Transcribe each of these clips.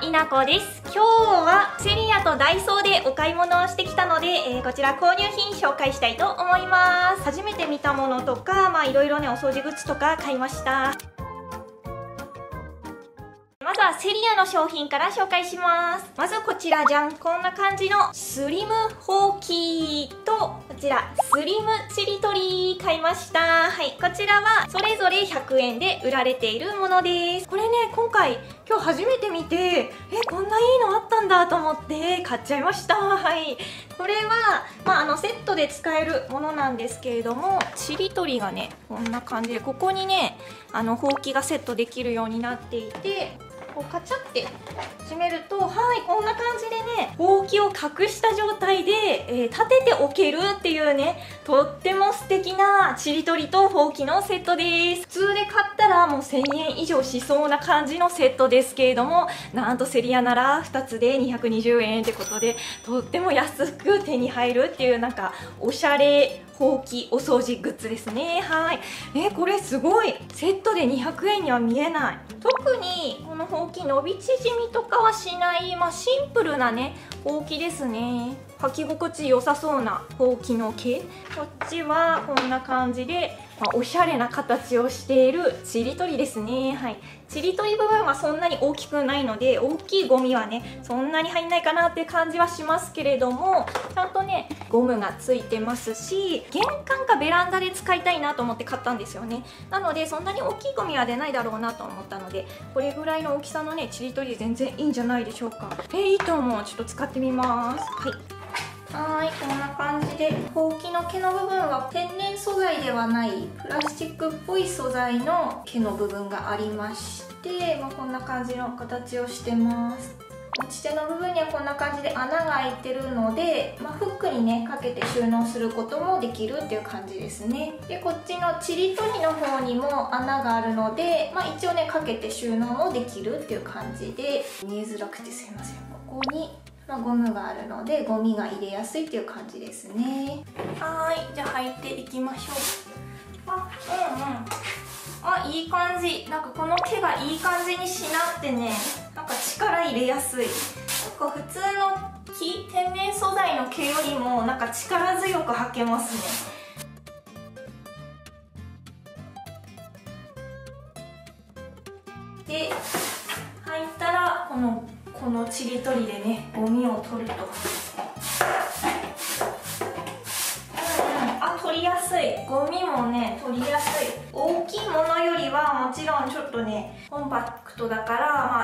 稲子です。今日はセリアとダイソーでお買い物をしてきたので、こちら購入品紹介したいと思います。初めて見たものとか、いろいろね、お掃除グッズとか買いました。まずはセリアの商品から紹介します。まずこちらじゃん、こんな感じのスリムほうきと、こちらスリムちりとり買いました。はい、こちらはそれぞれ100円で売られているものです。これね、今日初めて見て、こんないいのあったんだと思って買っちゃいました。はい、これはセットで使えるものなんですけれども、ちりとりがね、こんな感じで、ここにね、ほうきがセットできるようになっていて、こうカチャって閉めると、はい、こんな感じでね、ほうきを隠した状態で、立てておけるっていうね、とっても素敵なちりとりとほうきのセットです。普通で買ったらもう1000円以上しそうな感じのセットですけれども、なんとセリアなら2つで220円ってことで、とっても安く手に入るっていう、なんかおしゃれほうきお掃除グッズですね。はい、これすごい、セットで200円には見えない。特にこのほうき伸び縮みとかはしない、シンプルなねほうきですね。履き心地良さそうなほうきの毛。こっちはこんな感じで、おしゃれな形をしているちりとりですね。はい、ちりとり部分はそんなに大きくないので、大きいゴミはねそんなに入んないかなって感じはしますけれども、ちゃんとねゴムがついてますし、玄関かベランダで使いたいなと思って買ったんですよね。なのでそんなに大きいゴミは出ないだろうなと思ったので、これぐらいの大きさのねちりとり全然いいんじゃないでしょうか。いいと思う。ちょっと使ってみます。はい、こんな感じで、ほうきの毛の部分は天然素材ではないプラスチックっぽい素材の毛の部分がありまして、こんな感じの形をしてます。持ち手の部分にはこんな感じで穴が開いてるので、フックにねかけて収納することもできるっていう感じですね。でこっちのちりとりの方にも穴があるので、一応ねかけて収納もできるっていう感じで、見えづらくてすいません。ここにゴムがあるのでゴミが入れやすいっていう感じですね。はい、じゃあ履いていきましょう。いい感じ。なんかこの毛がいい感じにしなってね、なんか力入れやすい。なんか普通の天然素材の毛よりもなんか力強く履けますね。で、履いたらこのちりとりでねゴミを取ると、取りやすい。ゴミもね取りやすい。大きいものよりはもちろんちょっとねコンパクトだから、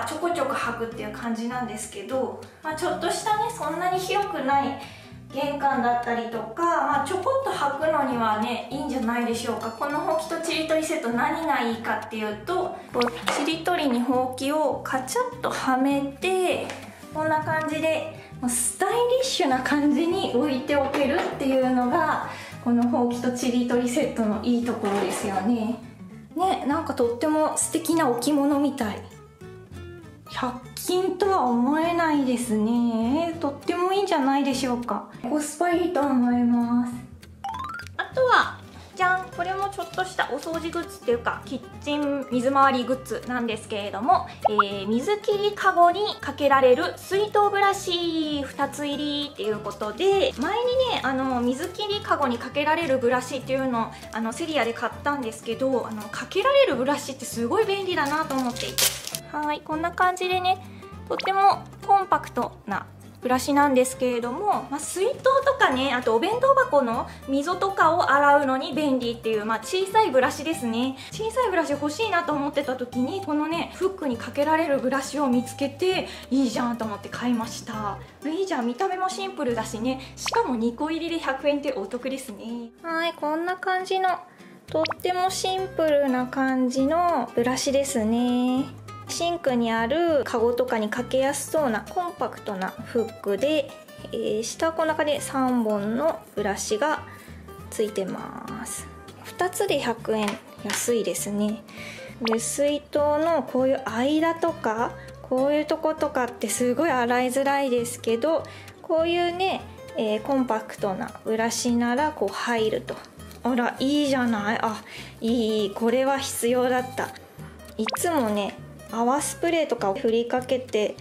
ちょこちょこ履くっていう感じなんですけど、ちょっとしたねそんなに広くない玄関だったりとか、ちょこっと履くのにはねいいんじゃないでしょうか。このほうきとちりとりセット、何がいいかっていうと、こうちりとりにほうきをカチャッとはめて、こんな感じでスタイリッシュな感じに置いておけるっていうのがこのほうきとちりとりセットのいいところですよね。なんかとっても素敵な置物みたい。100均とは思えないですね。とってもいいんじゃないでしょうか。コスパいいと思います。あとはじゃん、これもちょっとしたお掃除グッズっていうかキッチン水回りグッズなんですけれども、水切りかごにかけられる水筒ブラシ2つ入りっていうことで、前にね水切りかごにかけられるブラシっていうのをセリアで買ったんですけど、かけられるブラシってすごい便利だなと思っていて、はい、こんな感じでねとってもコンパクトなブラシなんですけれども、水筒とかね、あとお弁当箱の溝とかを洗うのに便利っていう、小さいブラシですね。小さいブラシ欲しいなと思ってた時に、このねフックにかけられるブラシを見つけて、いいじゃんと思って買いました。いいじゃん、見た目もシンプルだしね、しかも2個入りで100円ってお得ですね。はい、こんな感じのとってもシンプルな感じのブラシですね。シンクにあるカゴとかにかけやすそうなコンパクトなフックで、下はこの中で3本のブラシがついてます。2つで100円、安いですね。で水筒のこういう間とかこういうとことかってすごい洗いづらいですけど、こういうね、コンパクトなブラシならこう入ると。あらいいじゃない。いい、これは必要だった。いつもね泡スプレーとかを振りかけて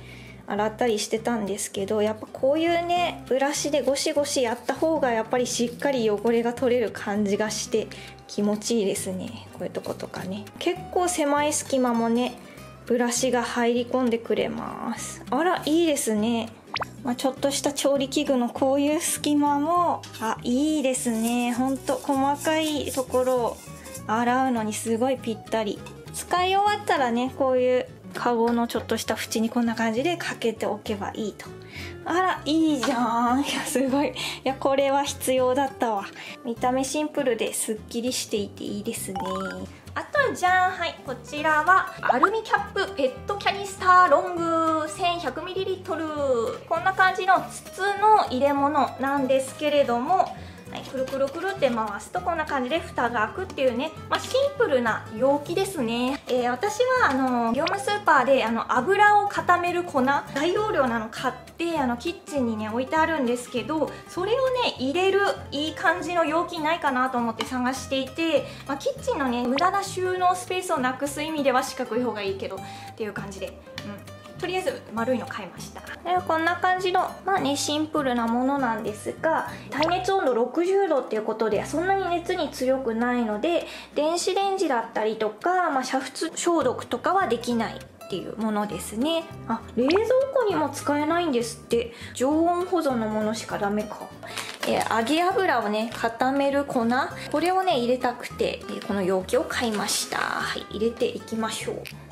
洗ったりしてたんですけど、やっぱこういうねブラシでゴシゴシやった方がやっぱりしっかり汚れが取れる感じがして気持ちいいですね。こういうとことかね、結構狭い隙間もねブラシが入り込んでくれます。あらいいですね。ちょっとした調理器具のこういう隙間もいいですね。ほんと細かいところを洗うのにすごいぴったり。使い終わったらね、こういうカゴのちょっとした縁にこんな感じでかけておけばいいと。あらいいじゃん。いやすごい。いやこれは必要だったわ。見た目シンプルですっきりしていていいですね。あとじゃん、はい、こちらはアルミキャップペットキャニスターロング 1100ml。 こんな感じの筒の入れ物なんですけれども、はい、くるくるくるって回すとこんな感じで蓋が開くっていうね、シンプルな容器ですね。私は業務スーパーで油を固める粉大容量なの買ってキッチンにね置いてあるんですけど、それをね入れるいい感じの容器ないかなと思って探していて、キッチンのね無駄な収納スペースをなくす意味では四角い方がいいけどっていう感じで、とりあえず丸いの買いました。こんな感じのシンプルなものなんですが、耐熱温度60度っていうことでそんなに熱に強くないので、電子レンジだったりとか、煮沸消毒とかはできないっていうものですね。冷蔵庫にも使えないんですって。常温保存のものしかダメか。揚げ油をね固める粉、これをね入れたくてこの容器を買いました。はい、入れていきましょう。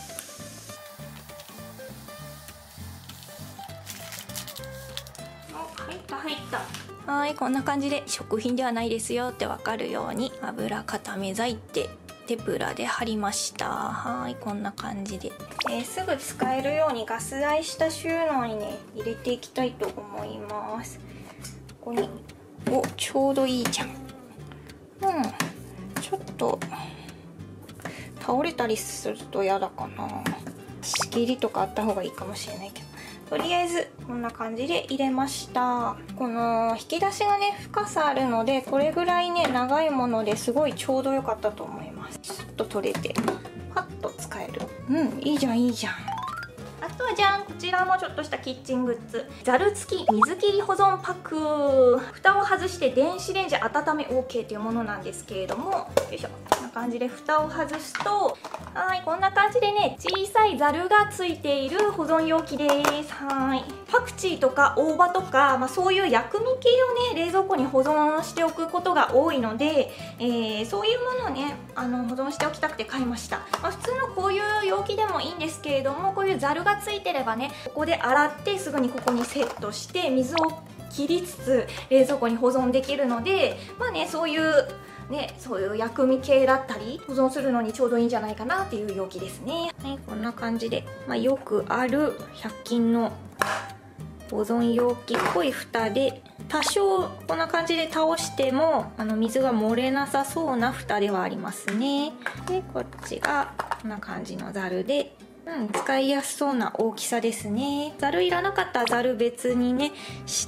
入った。はい、こんな感じで食品ではないですよってわかるように油固め剤ってテプラで貼りました。はい、こんな感じで、すぐ使えるようにガス台下収納にね入れていきたいと思います。ここにちょうどいいじゃん。ちょっと倒れたりすると嫌だかな。仕切りとかあった方がいいかもしれないけど、とりあえずこんな感じで入れました。この引き出しがね深さあるので、これぐらいね長いものですごいちょうど良かったと思います。ちょっと取れてパッと使える。いいじゃんいいじゃん。あとはじゃん、こちらもちょっとしたキッチングッズ、ざる付き水切り保存パック。蓋を外して電子レンジ温め OK というものなんですけれども、よいしょ、こんな感じで蓋を外すと、はい、こんな感じでね小さいざるがついている保存容器です。はい、パクチーとか大葉とか、そういう薬味系をね冷蔵庫に保存しておくことが多いので、そういうものをね保存しておきたくて買いました。普通のこういう容器でもいいんですけれども、こういうざるがついてればねここで洗ってすぐにここにセットして水を切りつつ冷蔵庫に保存できるので、そういう薬味系だったり保存するのにちょうどいいんじゃないかなっていう容器ですね。はい、こんな感じで、よくある100均の保存容器っぽい蓋で、多少こんな感じで倒しても水が漏れなさそうな蓋ではありますね。でこっちがこんな感じのざるで、使いやすそうな大きさですね。ざるいらなかったらざる別にねして、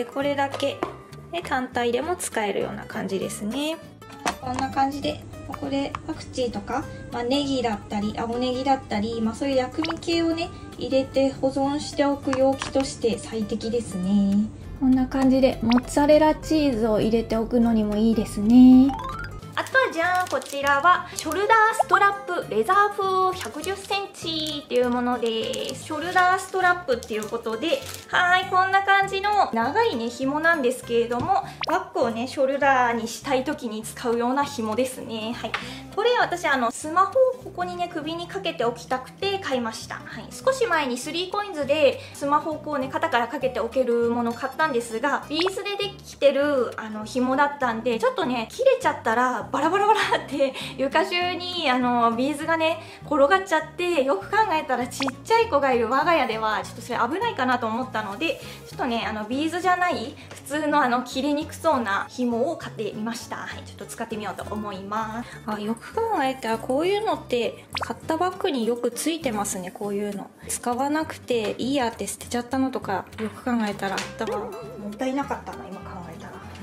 これだけ単体でも使えるような感じですね。こんな感じで、ここでパクチーとか、ネギだったり青ネギだったり、そういう薬味系をね入れて保存しておく容器として最適ですね。こんな感じでモッツァレラチーズを入れておくのにもいいですね。あとはじゃん、こちらはショルダーストラップレザー風110センチっていうものです。ショルダーストラップっていうことで、はい、こんな感じの長いね紐なんですけれども、バッグをねショルダーにしたい時に使うような紐ですね。はい、これ私スマホをここにね首にかけておきたくて買いました。はい、少し前に3COINSでスマホをこうね肩からかけておけるものを買ったんですが、ビーズでできてる紐だったんで、ちょっとね切れちゃったらバラバラバラって床中にビーズがね転がっちゃって、よく考えたらちっちゃい子がいる我が家ではちょっとそれ危ないかなと思ったので、ちょっとねビーズじゃない普通の切れにくそうな紐を買ってみました。はい、ちょっと使ってみようと思います。よく考えたらこういうのって買ったバッグによくついてますね。こういうの使わなくていいやって捨てちゃったのとかよく考えたらあったわ。もったいなかったな今考えたら。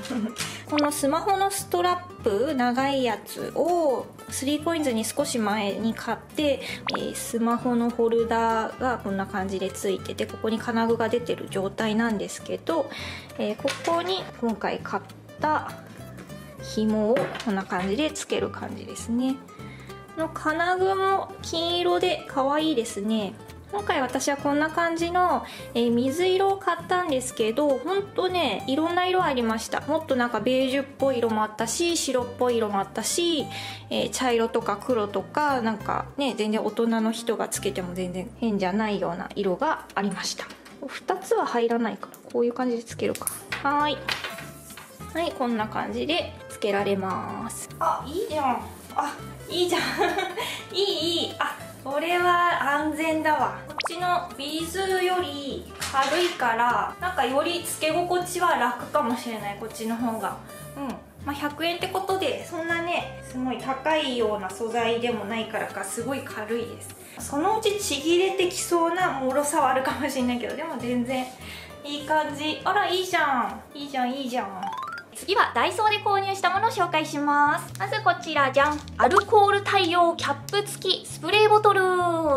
このスマホのストラップ長いやつを 3COINS に少し前に買って、スマホのホルダーがこんな感じでついてて、ここに金具が出てる状態なんですけど、ここに今回買った紐をこんな感じでつける感じですね。の金具も金色で可愛いですね。今回私はこんな感じの、水色を買ったんですけど、ほんとねいろんな色ありました。もっとなんかベージュっぽい色もあったし、白っぽい色もあったし、茶色とか黒とか、なんかね全然大人の人がつけても全然変じゃないような色がありました。2つは入らないからこういう感じでつけるか。はい、こんな感じでつけられます。あ、いいじゃん。あ、いいじゃんいいあ、これは安全だわ。こっちのビーズより軽いからなんかよりつけ心地は楽かもしれない、こっちの方が。まあ、100円ってことでそんなねすごい高いような素材でもないからかすごい軽いです。そのうちちぎれてきそうな脆さはあるかもしれないけど、でも全然いい感じ。あら、いいじゃんいいじゃんいいじゃん。次はダイソーで購入したものを紹介します。まずこちらじゃん、アルコール対応キャップ付きスプレーボトル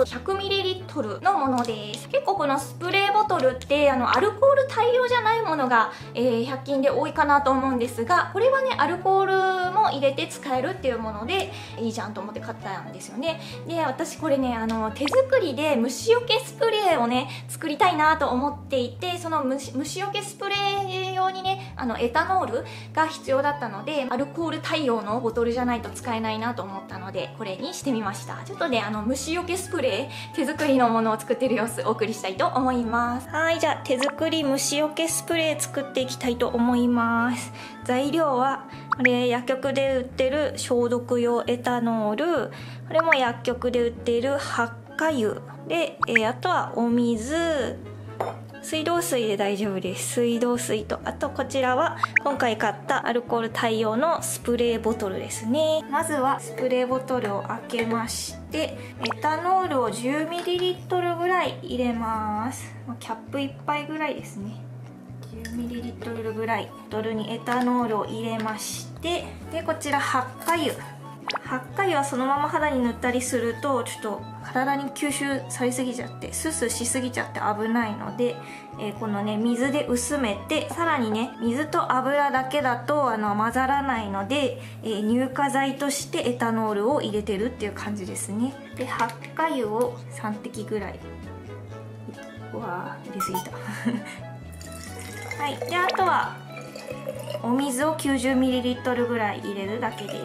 100ml のものです。結構このスプレーボトルってアルコール対応じゃないものが、100均で多いかなと思うんですが、これはねアルコールも入れて使えるっていうものでいいじゃんと思って買ったんですよね。で、私これね手作りで虫除けスプレーをね作りたいなと思っていて、その虫除けスプレー用にねエタノールが必要だったので、アルコール対応のボトルじゃないと使えないなと思ったのでこれにしてみました。ちょっとね虫除けスプレー手作りのものを作ってる様子お送りしたいと思います。はい、じゃあ手作り虫除けスプレー作っていきたいと思います。材料はこれ薬局で売ってる消毒用エタノール、これも薬局で売っている発火油で、あとはお水、水道水で大丈夫です。水道水と、あとこちらは今回買ったアルコール対応のスプレーボトルですね。まずはスプレーボトルを開けまして、エタノールを 10ml ぐらい入れます。キャップ1杯ぐらいですね。10ml ぐらいボトルにエタノールを入れまして、でこちら発火油。発火油はそのまま肌に塗ったりするとちょっと体に吸収されすぎちゃってスースーしすぎちゃって危ないので、このね水で薄めて、さらにね水と油だけだと混ざらないので、乳化剤としてエタノールを入れてるっていう感じですね。で発火油を3滴ぐらい、うわー入れすぎたはい、であとはお水を 90ml ぐらい入れるだけです。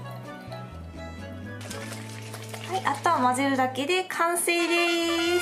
はい、あとは混ぜるだけで完成です。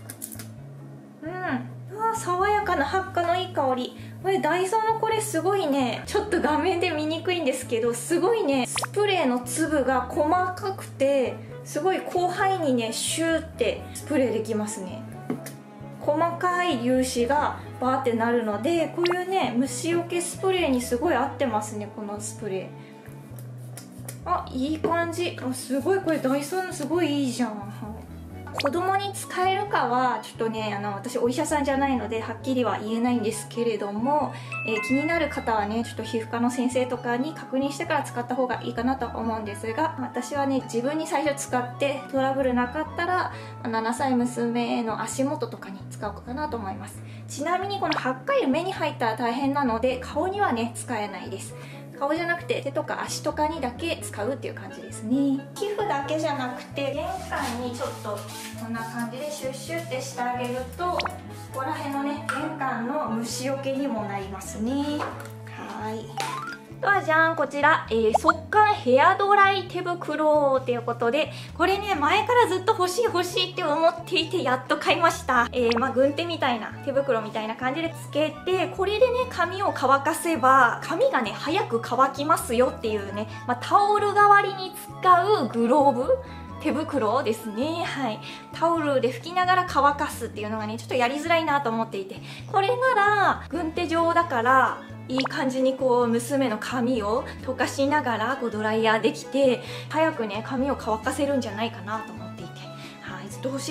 爽やかな発火のいい香り。これダイソーのこれすごいね、ちょっと画面で見にくいんですけど、すごいねスプレーの粒が細かくてすごい広範囲にねシューってスプレーできますね。細かい粒子がバーってなるので、こういうね虫除けスプレーにすごい合ってますね、このスプレー。あ、いい感じ。すごい、これダイソーのすごいいいじゃん。子供に使えるかはちょっとね私お医者さんじゃないのではっきりは言えないんですけれども、気になる方はねちょっと皮膚科の先生とかに確認してから使った方がいいかなと思うんですが、私はね自分に最初使ってトラブルなかったら7歳娘の足元とかに使おうかなと思います。ちなみにこの発火油目に入ったら大変なので顔にはね使えないです。顔じゃなくて手とか足とかにだけ使うっていう感じですね。皮膚だけじゃなくて玄関にちょっとこんな感じでシュッシュってしてあげると、ここら辺のね玄関の虫除けにもなりますね。はい。ではじゃん、こちら、速乾ヘアドライ手袋ということで、これね前からずっと欲しいって思っていてやっと買いました。軍手みたいな手袋みたいな感じでつけて、これでね髪を乾かせば髪がね早く乾きますよっていうね、タオル代わりに使うグローブ手袋ですね。はい、タオルで拭きながら乾かすっていうのがねちょっとやりづらいなと思っていて、これなら軍手状だからいい感じにこう娘の髪を溶かしながらこうドライヤーできて早くね髪を乾かせるんじゃないかなと思っていて、はい、ずっと欲しいと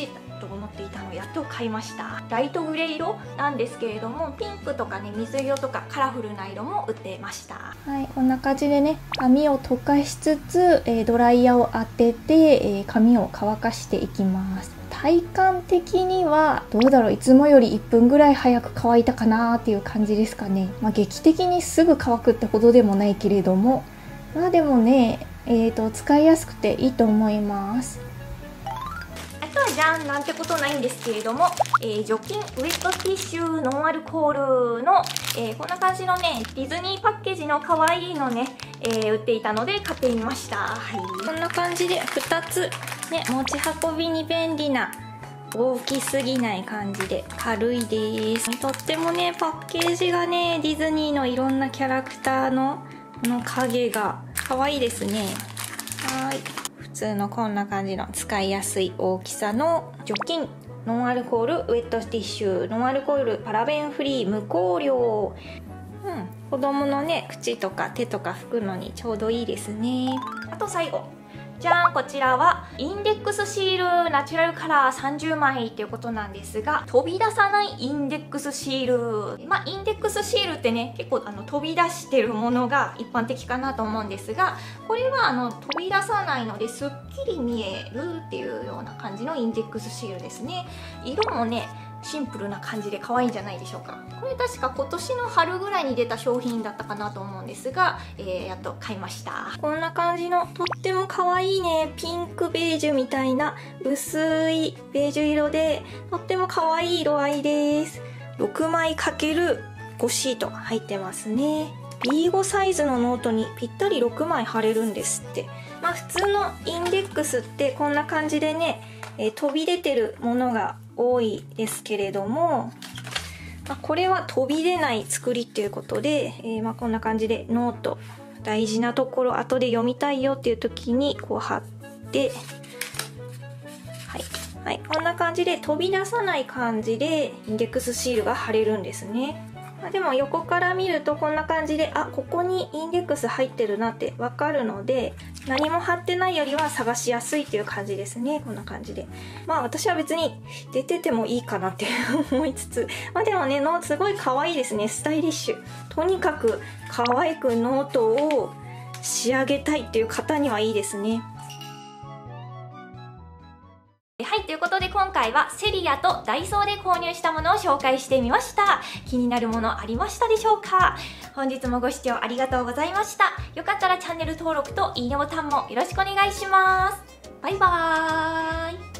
と思っていたのをやっと買いました。ライトグレー色なんですけれども、ピンクとかね、水色とかカラフルな色も売ってました。 はい、こんな感じでね、髪を溶かしつつ、ドライヤーを当てて、髪を乾かしていきます。体感的にはどうだろう、いつもより1分ぐらい早く乾いたかなっていう感じですかね。劇的にすぐ乾くってほどでもないけれども、でもね、使いやすくていいと思います。 あとはじゃん、なんてことないんですけれども、除菌ウェットティッシュノンアルコールの、こんな感じのね、ディズニーパッケージの可愛いのね、売っていたので買ってみました。はい、こんな感じで2つね、持ち運びに便利な、大きすぎない感じで軽いです。とってもね、パッケージがね、ディズニーのいろんなキャラクターの影が可愛いですね。はい、普通のこんな感じの使いやすい大きさの除菌ノンアルコールウェットティッシュ、ノンアルコールパラベンフリー無香料。子供のね、口とか手とか拭くのにちょうどいいですね。あと最後、じゃん、こちらはインデックスシールナチュラルカラー30枚っていうことなんですが、飛び出さないインデックスシール。インデックスシールってね、結構飛び出してるものが一般的かなと思うんですが、これは飛び出さないのですっきり見えるっていうような感じのインデックスシールですね。色もね、シンプルな感じで可愛いんじゃないでしょうか。これ確か今年の春ぐらいに出た商品だったかなと思うんですが、やっと買いました。こんな感じのとっても可愛いね、ピンクベージュみたいな薄いベージュ色でとっても可愛い色合いです。6枚 ×5 シート入ってますね。B5 サイズのノートにぴったり6枚貼れるんですって。普通のインデックスってこんな感じでね、飛び出てるものが多いですけれども、これは飛び出ない作りっていうことで、こんな感じでノート、大事なところ後で読みたいよっていう時にこう貼って、はい、こんな感じで飛び出さない感じでインデックスシールが貼れるんですね。でも横から見るとこんな感じで、ここにインデックス入ってるなってわかるので、何も貼ってないよりは探しやすいっていう感じですね。こんな感じで。私は別に出ててもいいかなって思いつつ、でもね、すごい可愛いですね。スタイリッシュ。とにかく可愛くノートを仕上げたいっていう方にはいいですね。はい、ということで今回はセリアとダイソーで購入したものを紹介してみました。気になるものありましたでしょうか？本日もご視聴ありがとうございました。よかったらチャンネル登録といいねボタンもよろしくお願いします。バイバーイ。